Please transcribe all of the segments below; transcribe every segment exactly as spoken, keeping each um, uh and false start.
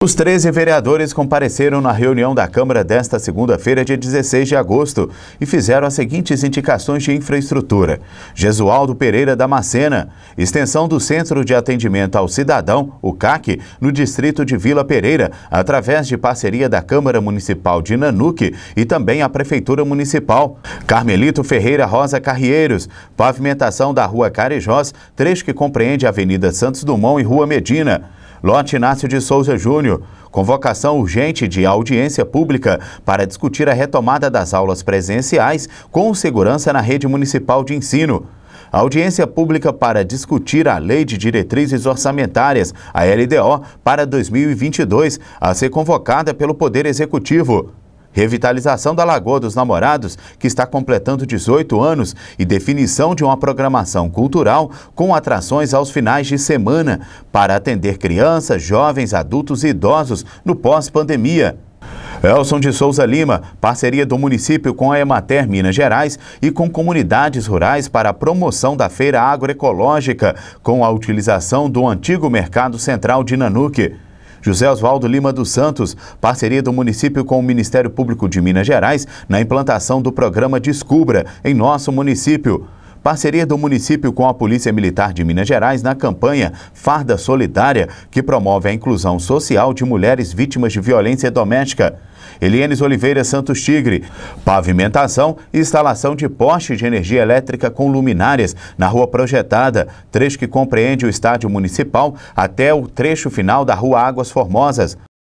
Os treze vereadores compareceram na reunião da Câmara desta segunda-feira, dia dezesseis de agosto, e fizeram as seguintes indicações de infraestrutura. Jesualdo Pereira Damascena, extensão do Centro de Atendimento ao Cidadão, o C A C, no distrito de Vila Pereira, através de parceria da Câmara Municipal de Nanuque e também a Prefeitura Municipal. Carmelito Ferreira Rosa Carrieiros, pavimentação da Rua Carijós, trecho que compreende a Avenida Santos Dumont e Rua Medina. Lote Inácio de Souza Júnior, convocação urgente de audiência pública para discutir a retomada das aulas presenciais com segurança na rede municipal de ensino. Audiência pública para discutir a Lei de Diretrizes Orçamentárias, a L D O, para dois mil e vinte e dois, a ser convocada pelo Poder Executivo. Revitalização da Lagoa dos Namorados, que está completando dezoito anos, e definição de uma programação cultural com atrações aos finais de semana para atender crianças, jovens, adultos e idosos no pós-pandemia. Elson de Souza Lima, parceria do município com a Emater Minas Gerais e com comunidades rurais para a promoção da feira agroecológica com a utilização do antigo Mercado Central de Nanuque. José Oswaldo Lima dos Santos, parceria do município com o Ministério Público de Minas Gerais na implantação do programa Descubra em nosso município. Parceria do município com a Polícia Militar de Minas Gerais na campanha Farda Solidária, que promove a inclusão social de mulheres vítimas de violência doméstica. Elienes Oliveira Santos Tigre, pavimentação e instalação de poste de energia elétrica com luminárias na Rua Projetada, trecho que compreende o estádio municipal até o trecho final da Rua Águas Formosas.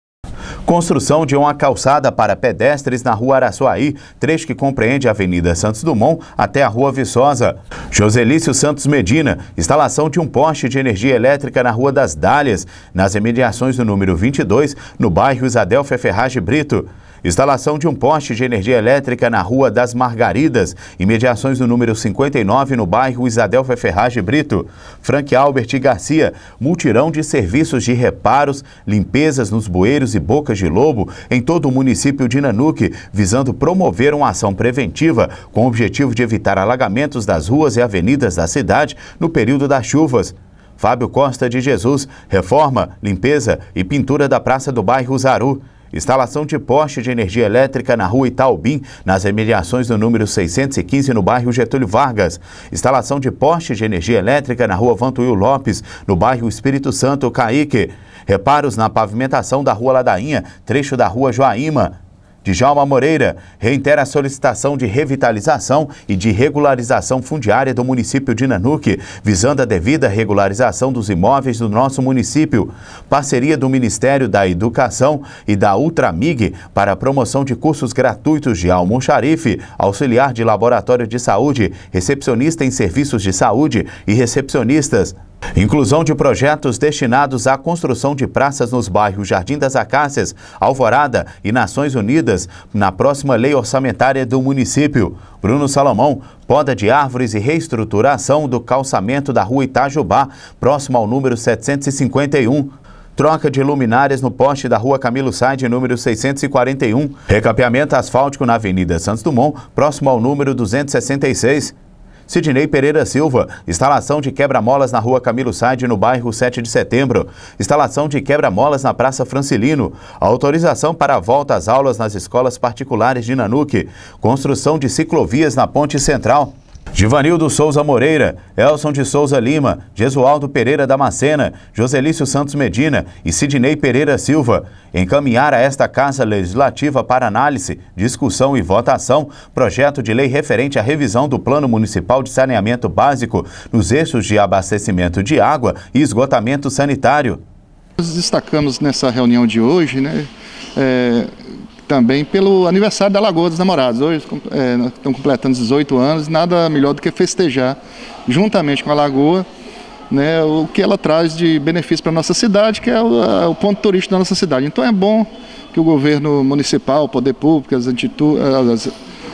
Construção de uma calçada para pedestres na Rua Araçuaí, trecho que compreende a Avenida Santos Dumont até a Rua Viçosa. Joselício Santos Medina, instalação de um poste de energia elétrica na Rua das Dálias, nas imediações do número vinte e dois, no bairro Isadelfia Ferraz Brito. Instalação de um poste de energia elétrica na Rua das Margaridas, imediações do número cinquenta e nove, no bairro Isadelfia Ferraz Brito. Frank Albert Garcia, multirão de serviços de reparos, limpezas nos bueiros e bocas de lobo em todo o município de Nanuque, visando promover uma ação preventiva com o objetivo de evitar alagamentos das ruas e avenidas da cidade no período das chuvas. Fábio Costa de Jesus, reforma, limpeza e pintura da Praça do Bairro Zaru. Instalação de poste de energia elétrica na Rua Itaubim, nas imediações do número seiscentos e quinze, no bairro Getúlio Vargas. Instalação de poste de energia elétrica na Rua Vantuil Lopes, no bairro Espírito Santo, Caíque. Reparos na pavimentação da Rua Ladainha, trecho da Rua Joaíma. Djalma Moreira reitera a solicitação de revitalização e de regularização fundiária do município de Nanuque, visando a devida regularização dos imóveis do nosso município. Parceria do Ministério da Educação e da Ultramig para a promoção de cursos gratuitos de almoxarife, auxiliar de laboratório de saúde, recepcionista em serviços de saúde e recepcionistas. Inclusão de projetos destinados à construção de praças nos bairros Jardim das Acácias, Alvorada e Nações Unidas na próxima lei orçamentária do município. Bruno Salomão, poda de árvores e reestruturação do calçamento da Rua Itajubá, próximo ao número setecentos e cinquenta e um. Troca de luminárias no poste da Rua Camilo Said, número seiscentos e quarenta e um. Recapeamento asfáltico na Avenida Santos Dumont, próximo ao número duzentos e sessenta e seis. Sidney Pereira Silva, instalação de quebra-molas na Rua Camilo Said, no bairro sete de setembro. Instalação de quebra-molas na Praça Francilino. Autorização para a volta às aulas nas escolas particulares de Nanuque. Construção de ciclovias na Ponte Central. Givanildo Souza Moreira, Elson de Souza Lima, Jesualdo Pereira Damascena, Joselício Santos Medina e Sidney Pereira Silva encaminhar a esta Casa Legislativa para análise, discussão e votação projeto de lei referente à revisão do Plano Municipal de Saneamento Básico nos eixos de abastecimento de água e esgotamento sanitário. Nós destacamos nessa reunião de hoje, né, é... também pelo aniversário da Lagoa dos Namorados. Hoje é, nós estamos completando dezoito anos, nada melhor do que festejar, juntamente com a Lagoa, né, o que ela traz de benefício para a nossa cidade, que é o, a, o ponto turístico da nossa cidade. Então é bom que o governo municipal, o poder público, as, as,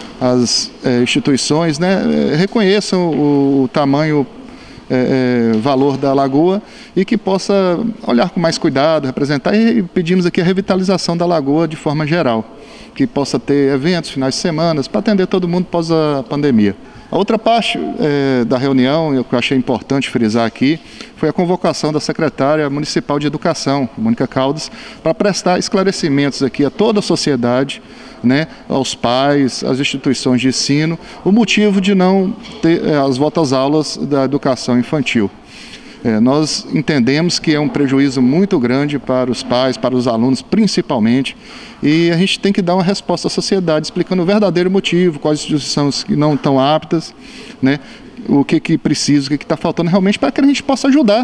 as é, instituições, né, reconheçam o, o tamanho, É, é, valor da lagoa e que possa olhar com mais cuidado, representar, e pedimos aqui a revitalização da lagoa de forma geral, que possa ter eventos, finais de semana, para atender todo mundo pós a pandemia. A outra parte é, da reunião, o que eu achei importante frisar aqui, foi a convocação da secretária municipal de Educação, Mônica Caldas, para prestar esclarecimentos aqui a toda a sociedade, né, aos pais, às instituições de ensino, o motivo de não ter é, as voltas às aulas da educação infantil. É, nós entendemos que é um prejuízo muito grande para os pais, para os alunos principalmente, e a gente tem que dar uma resposta à sociedade explicando o verdadeiro motivo, quais instituições que não estão aptas, né, o que, que precisa, o que está faltando realmente para que a gente possa ajudar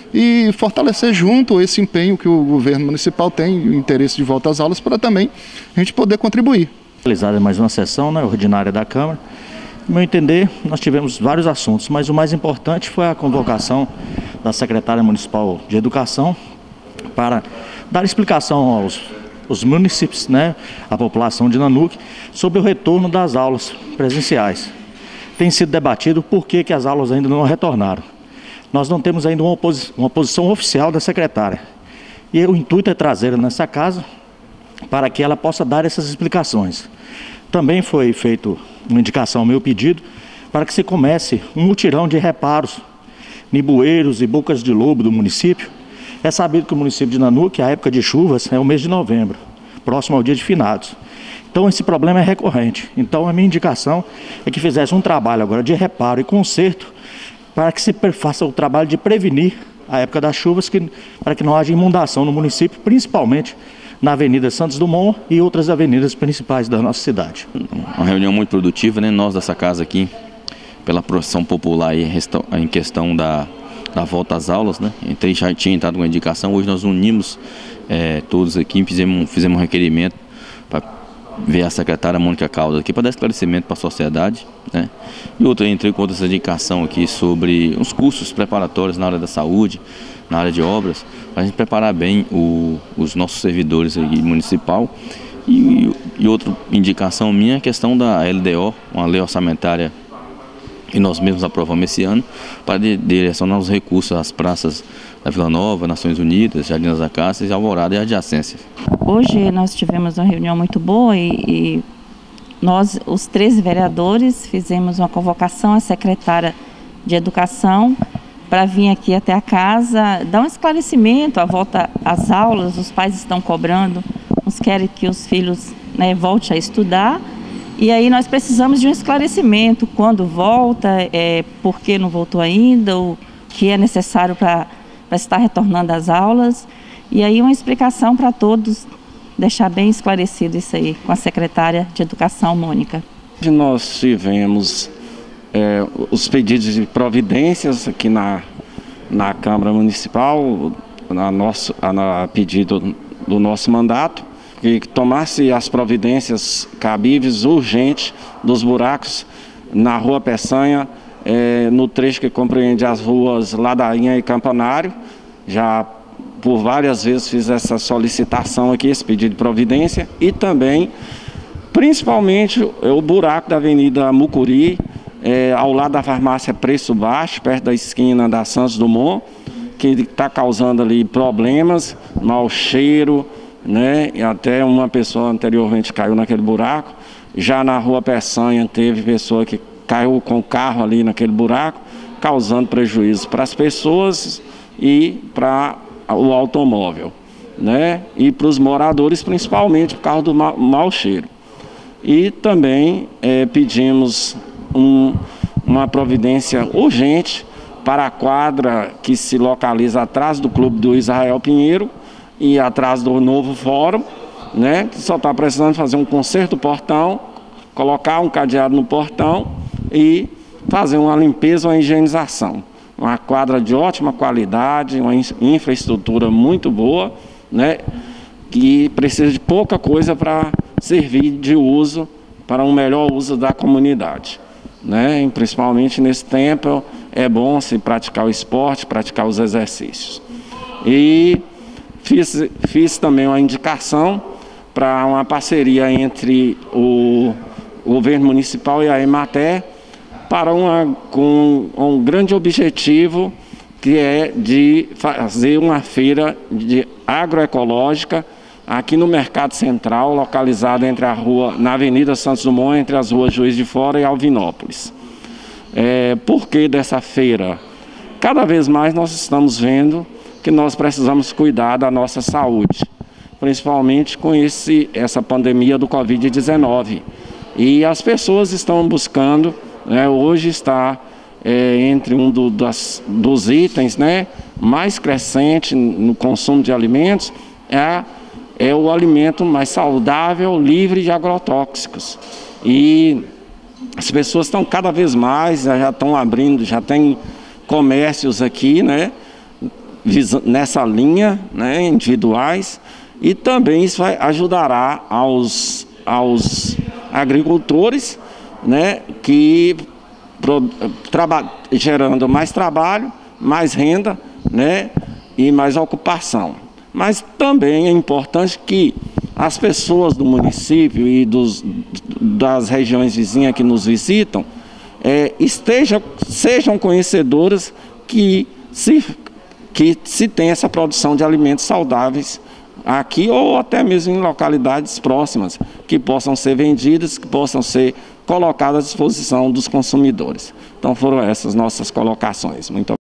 e fortalecer junto esse empenho que o governo municipal tem, o interesse de volta às aulas, para também a gente poder contribuir. Realizada mais uma sessão, né, ordinária da Câmara. No meu entender, nós tivemos vários assuntos, mas o mais importante foi a convocação da secretária municipal de Educação para dar explicação aos, aos municípios, né, à população de Nanuque, sobre o retorno das aulas presenciais. Tem sido debatido por que, que as aulas ainda não retornaram. Nós não temos ainda uma, posi uma posição oficial da secretária. E o intuito é trazê-la nessa casa para que ela possa dar essas explicações. Também foi feito uma indicação ao meu pedido para que se comece um mutirão de reparos em bueiros e bocas de lobo do município. É sabido que o município de Nanuque, a época de chuvas, é o mês de novembro, próximo ao dia de finados. Então esse problema é recorrente. Então a minha indicação é que fizesse um trabalho agora de reparo e conserto para que se faça o trabalho de prevenir a época das chuvas, que, para que não haja inundação no município, principalmente na Avenida Santos Dumont e outras avenidas principais da nossa cidade. Uma reunião muito produtiva, né? Nós dessa casa aqui, pela procissão popular e em questão da, da volta às aulas, né? Entrei, já tinha entrado uma indicação, hoje nós unimos é, todos aqui, fizemos, fizemos um requerimento para ver a secretária Mônica Caldas aqui para dar esclarecimento para a sociedade, né? E outra, entrei com outra indicação aqui sobre os cursos preparatórios na área da saúde, na área de obras, para a gente preparar bem o, os nossos servidores aqui municipal. E, e outra indicação minha é a questão da L D O, uma lei orçamentária que nós mesmos aprovamos esse ano, para direcionar os recursos às praças da Vila Nova, Nações Unidas, Jardim das Acácias, Alvorada e adjacências. Hoje nós tivemos uma reunião muito boa e, e nós, os três vereadores, fizemos uma convocação à secretária de Educação para vir aqui até a casa, dar um esclarecimento à volta às aulas. Os pais estão cobrando, uns querem que os filhos, né, voltem a estudar. E aí nós precisamos de um esclarecimento, quando volta, é, por que não voltou ainda, o que é necessário para estar retornando às aulas. E aí uma explicação para todos, deixar bem esclarecido isso aí com a secretária de Educação, Mônica. Nós tivemos é, os pedidos de providências aqui na, na Câmara Municipal, na nosso, a, na pedido do nosso mandato, que tomasse as providências cabíveis, urgentes, dos buracos na Rua Peçanha, é, no trecho que compreende as ruas Ladainha e Campanário. Já por várias vezes fiz essa solicitação aqui, esse pedido de providência, e também, principalmente, o buraco da Avenida Mucuri, é, ao lado da farmácia Preço Baixo, perto da esquina da Santos Dumont, que está causando ali problemas, mau cheiro, né? E até uma pessoa anteriormente caiu naquele buraco. Já na Rua Peçanha teve pessoa que caiu com o carro ali naquele buraco, causando prejuízo para as pessoas e para o automóvel, né? E para os moradores, principalmente por causa do mau, mau cheiro. E também é, pedimos um, uma providência urgente para a quadra que se localiza atrás do Clube do Israel Pinheiro e atrás do novo fórum, né, que só está precisando fazer um conserto do portão, colocar um cadeado no portão e fazer uma limpeza, uma higienização. Uma quadra de ótima qualidade, uma infraestrutura muito boa, né, que precisa de pouca coisa para servir de uso, para um melhor uso da comunidade, né, e principalmente nesse tempo é bom se praticar o esporte, praticar os exercícios. E Fiz, fiz também uma indicação para uma parceria entre o, o governo municipal e a Emater para uma, com um grande objetivo, que é de fazer uma feira de agroecológica aqui no Mercado Central, localizado entre a rua, na Avenida Santos Dumont, entre as ruas Juiz de Fora e Alvinópolis. É, por que dessa feira? Cada vez mais nós estamos vendo que nós precisamos cuidar da nossa saúde, principalmente com esse, essa pandemia do covid dezenove. E as pessoas estão buscando, né, hoje está é, entre um do, das, dos itens, né, mais crescente no consumo de alimentos, é, é o alimento mais saudável, livre de agrotóxicos. E as pessoas estão cada vez mais, já estão abrindo, já tem comércios aqui, né, nessa linha, né, individuais, e também isso vai, ajudará aos, aos agricultores, né, que pro, traba, gerando mais trabalho, mais renda, né, e mais ocupação. Mas também é importante que as pessoas do município e dos, das regiões vizinhas que nos visitam é, estejam, sejam conhecedoras que se, que se tem essa produção de alimentos saudáveis aqui ou até mesmo em localidades próximas, que possam ser vendidas, que possam ser colocadas à disposição dos consumidores. Então foram essas nossas colocações. Muito obrigado.